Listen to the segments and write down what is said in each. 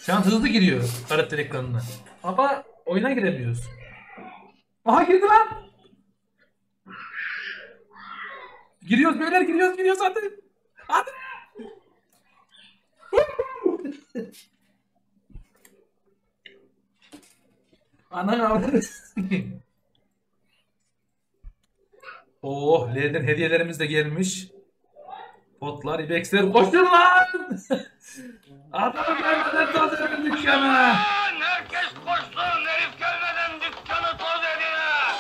Şu an hızlı giriyor karakter ekranına. Ama oyuna giremiyoruz. Aha girdi lan. Giriyoruz beyler, giriyoruz hadi. Hadi. Ana avradı. Oh, L'den hediyelerimiz de gelmiş. Potlar, ibexler, koşun lan! Adamı gelmeden toz edin dükkanı! Herkes koşsun, herif gelmeden dükkanı toz edin!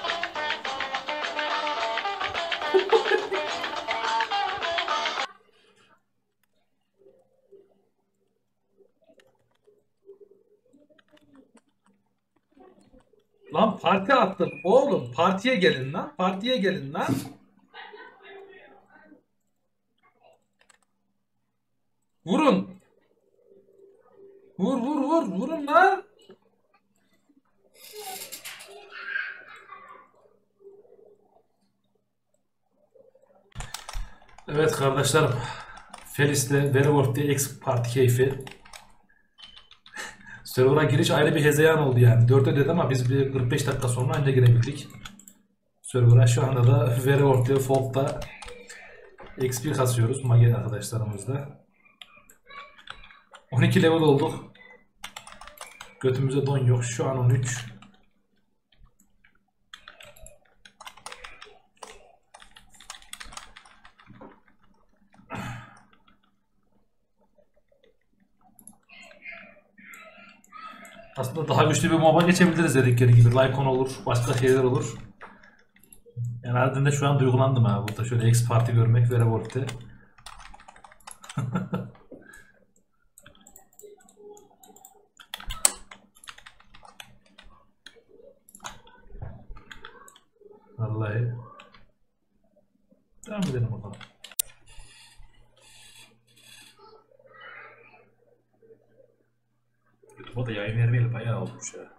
Lan parti attım oğlum, partiye gelin lan, partiye gelin lan. Vurun. Vurun lan. Evet kardeşlerim. Felis'le Werewolf'te X parti keyfi. Server'a giriş ayrı bir hezeyan oldu yani. 4'e dedi ama biz bir 45 dakika sonra anca girebildik. Server'a şu anda da Werewolf'te Folk'ta XP kasıyoruz Mage arkadaşlarımızla. 12 level olduk. Götümüze don yok. Şu an 13. Aslında daha güçlü bir moba geçebiliriz dedikleri gibi. Lycon olur, başka şeyler olur. Yani harbiden de şu an duygulandım ha. Burada şöyle X parti görmek Werewolf'te. Vallahi. Devam edelim bakalım. YouTube'a da yayın vermeyeli bayağı olmuş ya.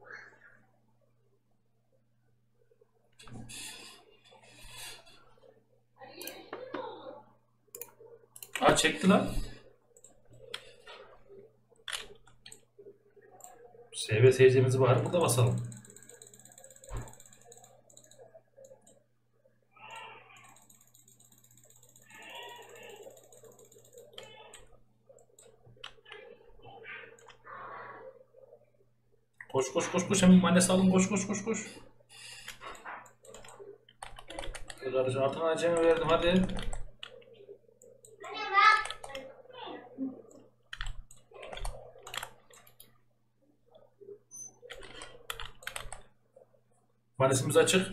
Aa çekti lan. SV seyircimizi bari burada basalım. Koş hemen manesi alın koş. Kardeş altına acemi verdim hadi. Manesimiz açık.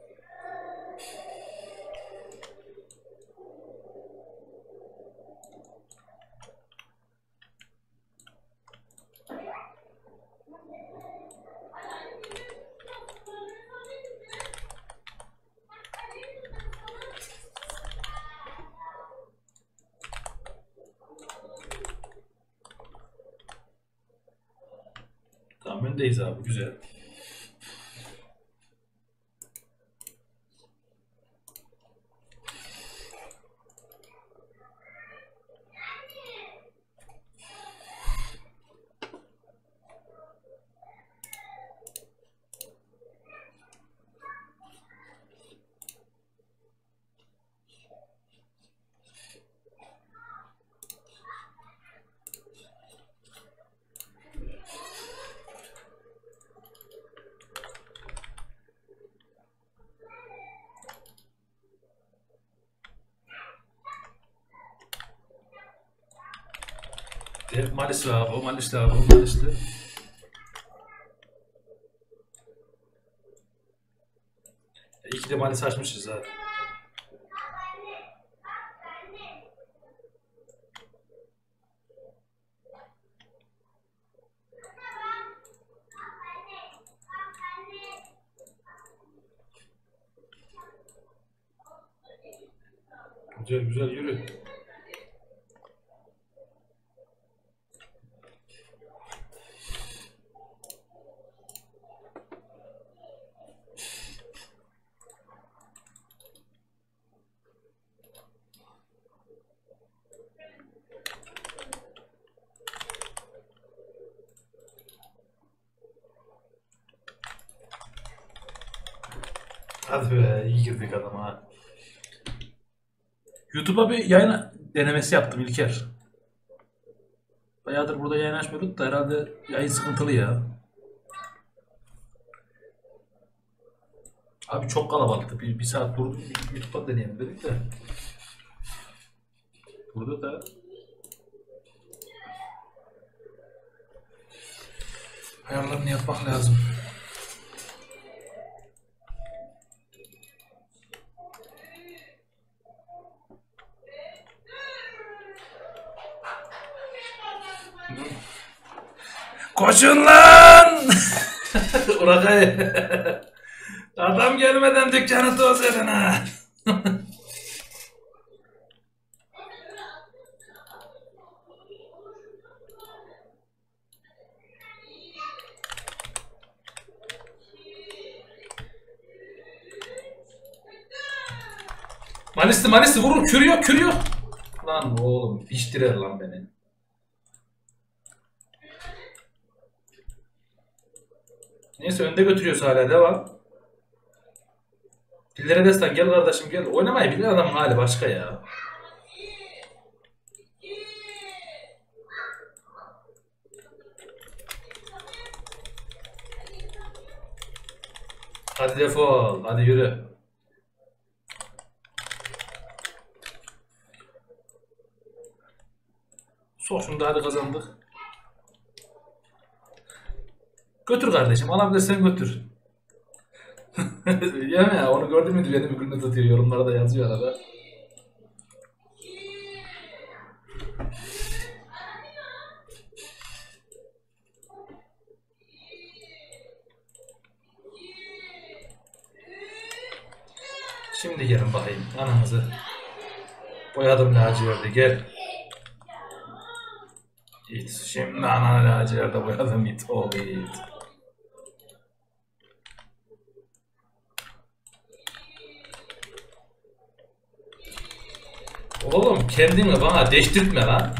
Tamam öndeyiz abi güzel. Malisli abi, Malisli. İyi ki de Malis açmışız ha. Güzel yürü. Hadi be, iyi girdik adama ha. YouTube'a bir yayın denemesi yaptım İlker. Bayağıdır burada yayın açmıyorduk da herhalde yayın sıkıntılı ya. Abi çok kalabalıktı. Bir saat durduk. YouTube'a deneyelim dedik de. Burada da ayarlarını yapmak lazım. Koşun lan! Urakay. Adam gelmeden dükkanı toz edin ha. Manisti vurur, kürüyor. Lan oğlum piştirer lan beni. Neyse önde götürüyoruz hala, devam. Dillere destan gel kardeşim gel. Oynamayı bilen adamın hali başka ya. Hadi defol, hadi yürü. Sok şunu da, hadi kazandık. Götür kardeşim, alabilirsen götür. Yeme ya, onu gördün mü beni bir günde tutuyor, yorumlara da yazıyor arada. Şimdi gelin bakayım anamızı. Boyadım laciverdi, gel. İt. Şimdi ananı laciverde boyadım, it oğlu it. Oğlum kendini bana değiştirtme lan.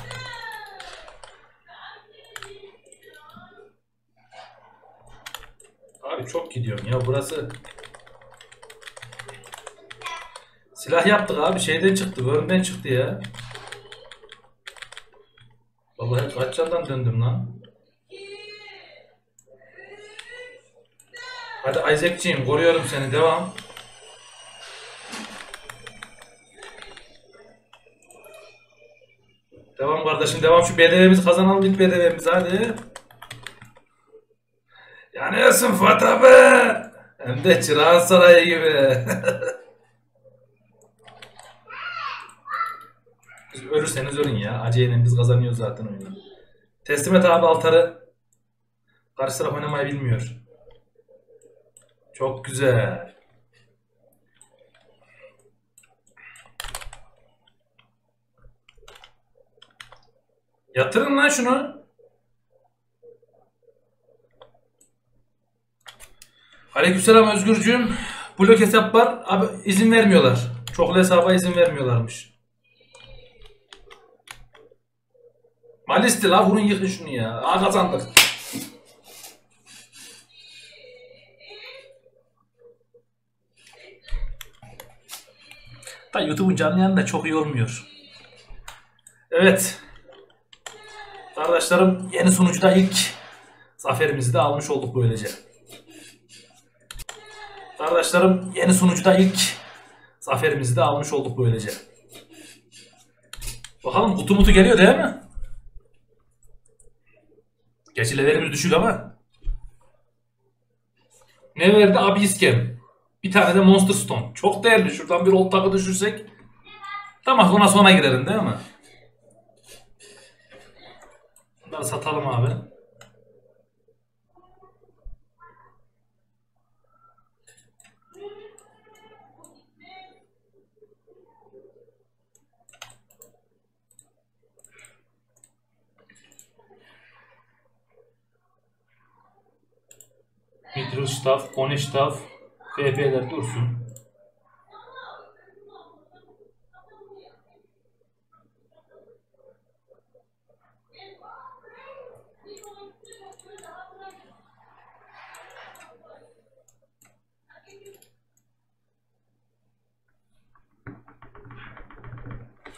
Abi çok gidiyorum ya burası. Silah yaptık abi, şeyden çıktı, bölümden çıktı ya. Vallahi kaç yandan döndüm lan. Hadi Isaac'ciğim, koruyorum seni, devam. Devam kardeşim, devam, şu BDV'mizi kazanalım, ilk BDV'mizi hadi. Yanıyorsun Fuat abi. Hem de Çırağan Sarayı gibi. Ölürseniz ölün ya. Aceleyle biz kazanıyoruz zaten oyunu. Teslim et abi altarı. Karşı taraf oynamayı bilmiyor. Çok güzel. Yatırın lan şunu. Aleykümselam Özgürcüğüm. Blok hesap var. Abi izin vermiyorlar. Çoklu hesaba izin vermiyorlarmış. Malisti la, vurun yıkın şunu ya. Aa, kazandık. Da YouTube'un canlı yayında çok iyi olmuyor. Evet. Arkadaşlarım, yeni sunucuda ilk zaferimizi de almış olduk böylece. Arkadaşlarım, yeni sunucuda ilk zaferimizi de almış olduk böylece. Bakalım kutu mutu geliyor değil mi? Gerçi levelimiz düşük ama. Ne verdi? Abi iskem. Bir tane de Monster Stone. Çok değerli. Şuradan bir old takı düşürsek. Tamam, ona sona girelim değil mi? Bunları satalım abi. Mithril Staff, Oni Staff, FP'ler dursun.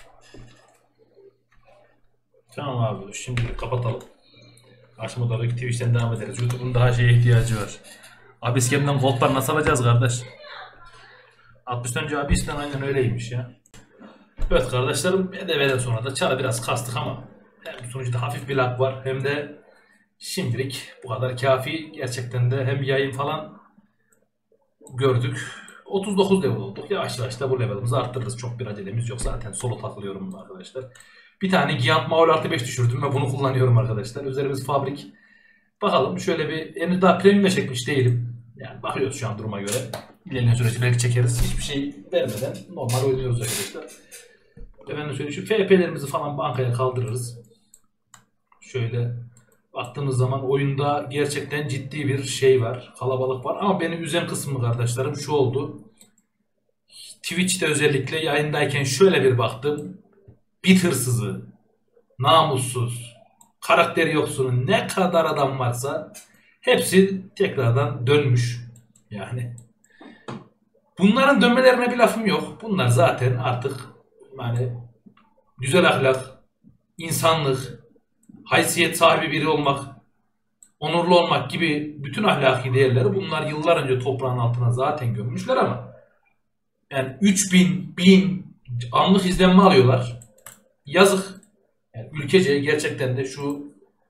Tamam abi, şimdi kapatalım. Akşama doğru Twitch'ten devam ederiz. YouTube'un daha şeye ihtiyacı var. Abiskem'den gold'lar nasıl alacağız kardeş? 60 önce Abiskem'den aynen öyleymiş ya. Evet kardeşlerim, EDV'den sonra da çarı biraz kastık ama hem sonuçta hafif bir lag var hem de şimdilik bu kadar kafi. Gerçekten de hem yayın falan gördük. 39 level olduk. Yavaş yavaş da bu levelimizi arttırırız. Çok bir acelemiz yok. Zaten solo takılıyorum arkadaşlar. Bir tane Giant Maul artı 5 düşürdüm ve bunu kullanıyorum arkadaşlar. Üzerimiz fabrik. Bakalım şöyle bir, henüz daha premium'e çekmiş değilim. Yani bakıyoruz şu an duruma göre. İlerleyen süreci belki çekeriz. Hiçbir şey vermeden normal oynuyoruz arkadaşlar. Efendim şöyle şu FP'lerimizi falan bankaya kaldırırız. Şöyle baktığımız zaman oyunda gerçekten ciddi bir şey var. Kalabalık var. Ama beni üzen kısmı kardeşlerim şu oldu. Twitch'te özellikle yayındayken şöyle bir baktım. Bit hırsızı, namussuz, karakteri yoksunu ne kadar adam varsa hepsi tekrardan dönmüş. Yani bunların dönmelerine bir lafım yok. Bunlar zaten artık yani güzel ahlak, insanlık, haysiyet sahibi biri olmak, onurlu olmak gibi bütün ahlaki değerleri bunlar yıllar önce toprağın altına zaten gömmüşler ama yani 3000, 1000 anlık izlenme alıyorlar. Yazık. Yani ülkece gerçekten de şu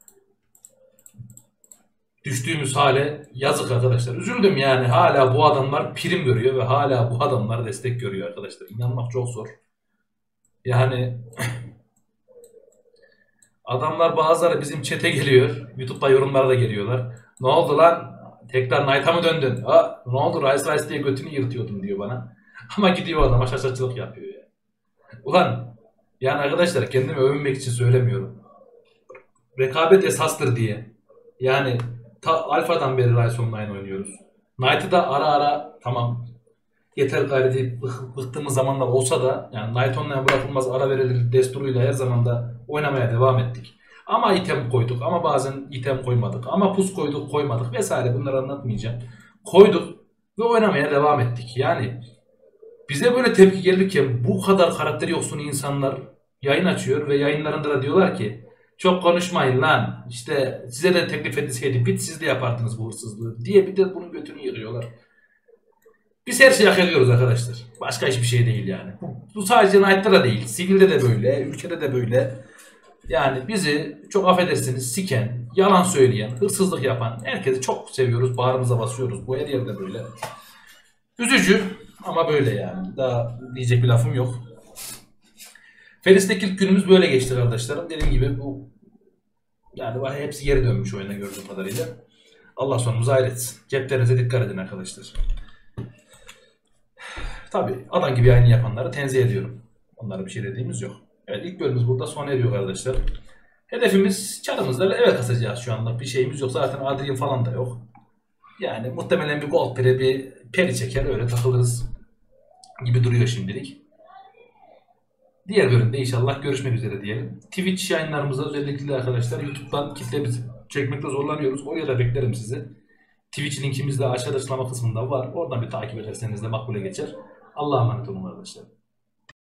düştüğümüz hale yazık arkadaşlar. Üzüldüm yani, hala bu adamlar prim görüyor ve hala bu adamlar destek görüyor arkadaşlar. İnanmak çok zor. Yani adamlar bazıları bizim chat'e geliyor. YouTube'da yorumlara da geliyorlar. Ne oldu lan? Tekrar Knight'a mı döndün? Ha, ne oldu? Rice diye götünü yırtıyordum diyor bana. Ama gidiyor adama şaşırtçılık yapıyor ya. Ulan yani arkadaşlar, kendimi övünmek için söylemiyorum. Rekabet esastır diye. Yani Alfa'dan beri Rise Online oynuyoruz. Knight'ı da ara ara tamam yeter gayreti bıktığımız zamanlar olsa da yani Knight Online bırakılmaz, ara verilir desturuyla her zaman da oynamaya devam ettik. Ama item koyduk, ama bazen item koymadık, ama pus koyduk koymadık vesaire, bunları anlatmayacağım. Koyduk ve oynamaya devam ettik. Yani bize böyle tepki gelirken bu kadar karakteri yoksun insanlar yayın açıyor ve yayınlarında da diyorlar ki çok konuşmayın lan, İşte size de teklif edilseydi bit siz de yapardınız bu hırsızlığı diye bir de bunun götünü yığıyorlar. Biz her şeyi hak ediyoruz arkadaşlar. Başka hiçbir şey değil yani. Bu sadece Knight'ta da değil. Sivilde de böyle, ülkede de böyle. Yani bizi çok affedersiniz siken, yalan söyleyen, hırsızlık yapan herkesi çok seviyoruz. Bağrımıza basıyoruz. Bu her yerde böyle. Üzücü ama böyle yani. Daha diyecek bir lafım yok. Feris'teki ilk günümüz böyle geçti arkadaşlarım. Dediğim gibi bu yani hepsi geri dönmüş oyuna gördüğüm kadarıyla. Allah sonumuzu hayretsin. Ceplerinize dikkat edin arkadaşlar. Tabii adam gibi yayın yapanları tenzih ediyorum. Onlara bir şey dediğimiz yok. Evet, ilk bölümümüz burada sona eriyor arkadaşlar. Hedefimiz çarımızla eve kasacağız şu anda. Bir şeyimiz yok. Zaten Adrian falan da yok. Yani muhtemelen bir gold pere, bir peri çeker öyle takılırız gibi duruyor şimdilik. Diğer bölümde inşallah görüşmek üzere diyelim. Twitch yayınlarımızda özellikle arkadaşlar YouTube'dan kitlemizi çekmekte zorlanıyoruz. Oraya da beklerim sizi. Twitch linkimiz de aşağıda açıklama kısmında var. Oradan bir takip ederseniz de makbule geçer. Allah'a emanet olun arkadaşlar.